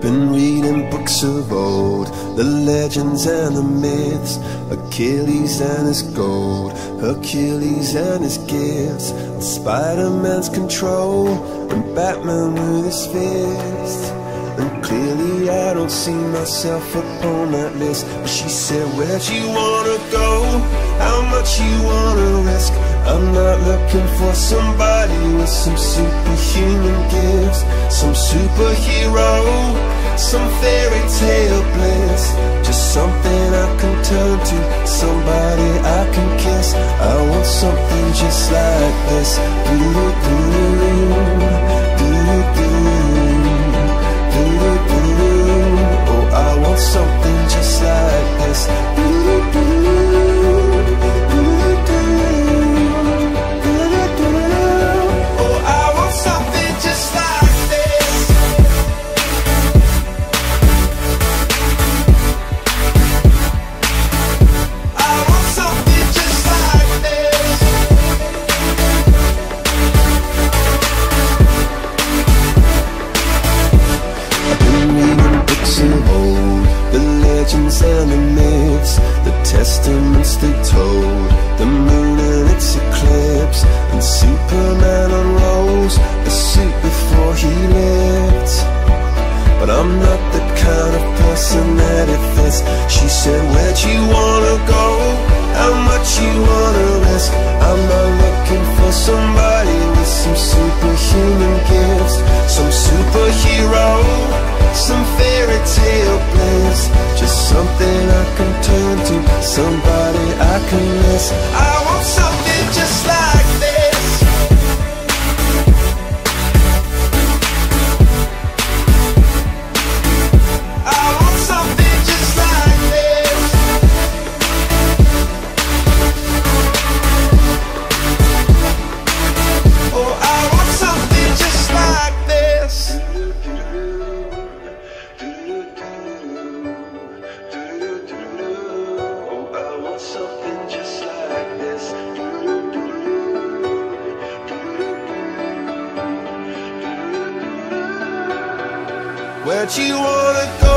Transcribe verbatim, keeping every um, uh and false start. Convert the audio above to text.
Been reading books of old, the legends and the myths, Achilles and his gold, Hercules and his gifts, and Spider-Man's control, and Batman with his fists. And clearly I don't see myself upon that list. But she said, where'd you wanna go? How much you wanna risk? I'm not looking for somebody with some superhuman gifts, some superhero, some fairy tale bliss. Just something I can turn to, somebody I can kiss. I want something just like this. Do-do-do, do-do-do. Oh, I want something just like this. Oh, I want something just like this. I want something just like this. I've been reading books of old, the legends and the myths, the testaments they told, the moon and its eclipse, and Superman unrolls a suit before he lived. But I'm not the kind of person that it fits. She said, where'd you wanna go? How much you wanna risk? I'm not looking for somebody with some superhuman gifts, some superhero, some fairy tale bliss. Just something I can turn to, somebody I can miss. I want something just like this. I want something just like this. Oh, I want something just like this. Oh, I want something just like this. Where'd you wanna go?